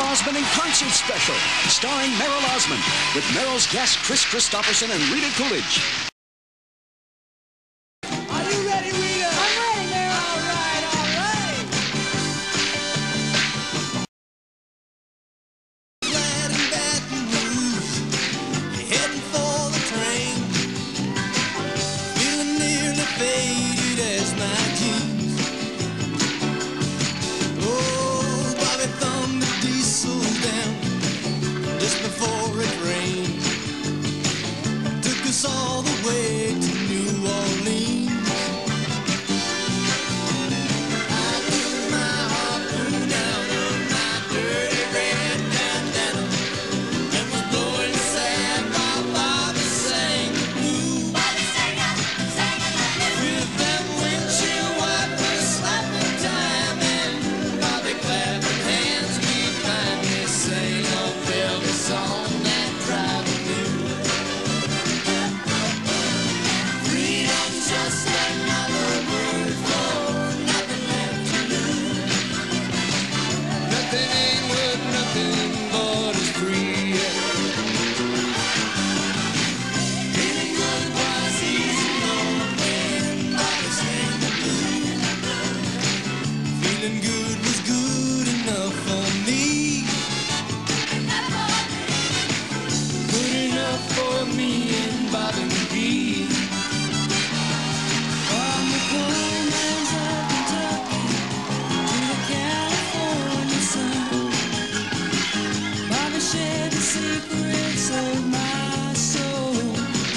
Osmond in Concert Special, starring Merrill Osmond, with Merrill's guests Chris Christopherson and Rita Coolidge. Are you ready, Rita? I'm ready, Merrill. All right, all right. Glad in Baton Rouge, heading for the train, feeling nearly faded as my jeans. Oh, Bobby thumbed the diesel down just before it rained. Took us all the way to New Orleans. I took my harpoon out of my dirty red bandana and was blowing sad while Bobby sang the blues. Bobby sang it with that windshield wiper slapping time and Bobby clapping hands. We finally sang a velvet song that traveled new. Freedom's just another word for nothing left to lose. Nothing ain't worth nothing but is free. Feeling good was easy when Bobby sang the blues. Feeling good was good enough for me. Good enough for me and Bobby McGee. From the coal mines of Kentucky to the California sun, Bobby shared the secrets of my soul.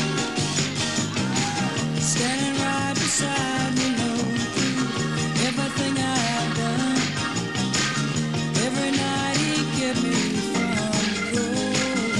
Standing right beside me, knowing through everything I've done. Every night he kept me from the cold.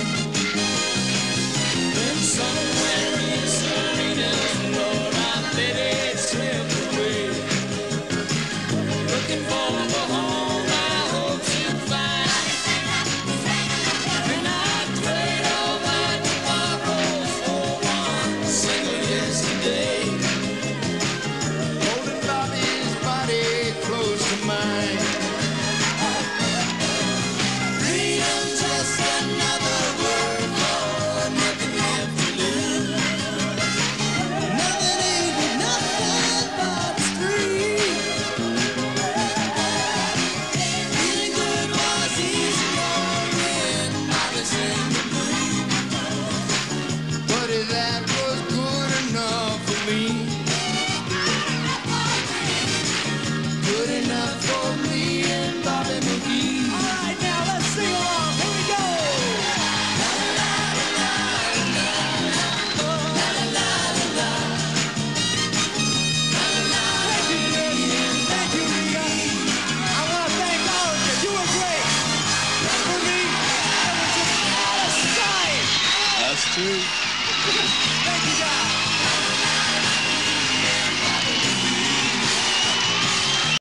Then somewhere in Salinas, Lord, I let it slip away. Looking for the home I hope to find. And I'd trade all my tomorrows for one single yesterday. Holding Bobby's body close to mine. Freedom's just another word for nothing left to lose. Nothing ain't nothing but it's free. Feeling good was easy when Bobby sang the blues. But that was good enough for me. Good enough for me and Bobby McGee. All right, now let's sing along. Here we go. Thank you, Chris. Thank you, Rita. I want to thank all of you. You were great. For me, it was just out of sight. That's true.